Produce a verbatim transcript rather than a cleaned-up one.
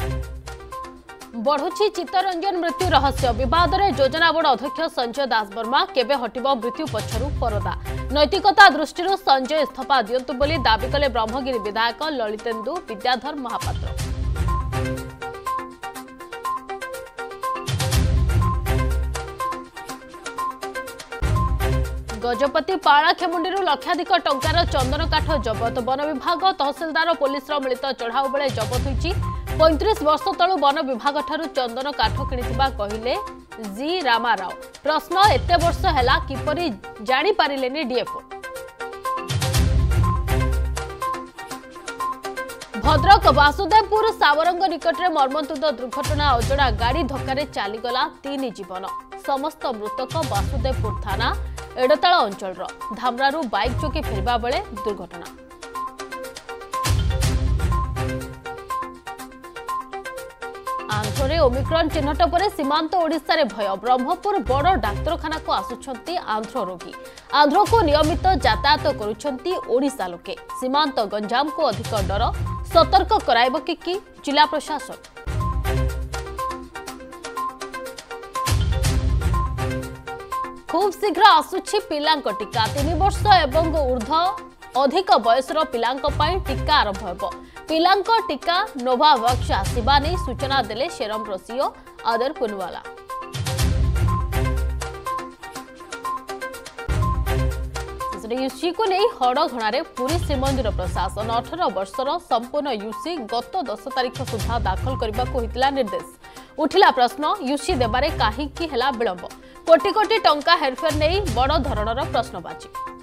बढ़ुची चित्तरंजन मृत्यु रहस्य विवाद में योजना बोर्ड अध्यक्ष संजय दास वर्मा केबे हटिब मृत्यु पछरु परदा नैतिकता दृष्टि संजय इस्तीफा दियंतु बोली दाबी कले ब्रह्मगिरी विधायक ललितेन्दु विद्याधर महापात्र। गजपति पालाखेमुंडी लक्षाधिक टंकार चंदन काठ जबत वन विभाग तहसिलदार पुलिस मिलित चढ़ाऊ बेले जबत होईची पैंतीस वर्ष तलु वन विभाग ठारू चंदन काठ किणिथिबा कहिले जी रामाराव। प्रश्न एते वर्ष हैला किपरि जानि पारिलेनि डीएफओ। भद्रक वासुदेवपुर सावरंग निकट में मर्मन्तुद दुर्घटना अजड़ा गाड़ी धक्का चलीगला तीन जीवन समस्त मृतक वासुदेवपुर थाना एडताल अंचल धामरारू बाइक चौकी फेरबा बेले दुर्घटना। आंध्रे ओमिक्रॉन चिन्हट पर सीमांत ओडिशा रे भय ब्रह्मपुर बड़ डाक्तरखाना को आसुछंती आंध्र रोगी आंध्र को नियमित यातायात करुछंती ओडिशा लोके सीमांत गंजाम को अधिक डर सतर्क कराइब कि कि जिला प्रशासन। खूब शीघ्र आसुछि पिलांक टीका तीन वर्ष एवं ऊर्ध्व अधिक बयसर पिलांक पई टीका आरंभ हेबो पिलांक टीका नोवावैक्स आसिबा नै सूचना देले सेरम सीईओ आदर पुनवाला। यूसी को नहीं हड़घणारे पुरी श्रीमंदिर प्रशासन अठारह वर्षर संपूर्ण यूसी गत दस तारिख सुधा दाखल करने को होता निर्देश उठिला प्रश्न यूसी देबारे काहीकि हेला विलंब कोटी कोटी टंका हेरफेर नहीं बड़ धरणर प्रश्नबाची।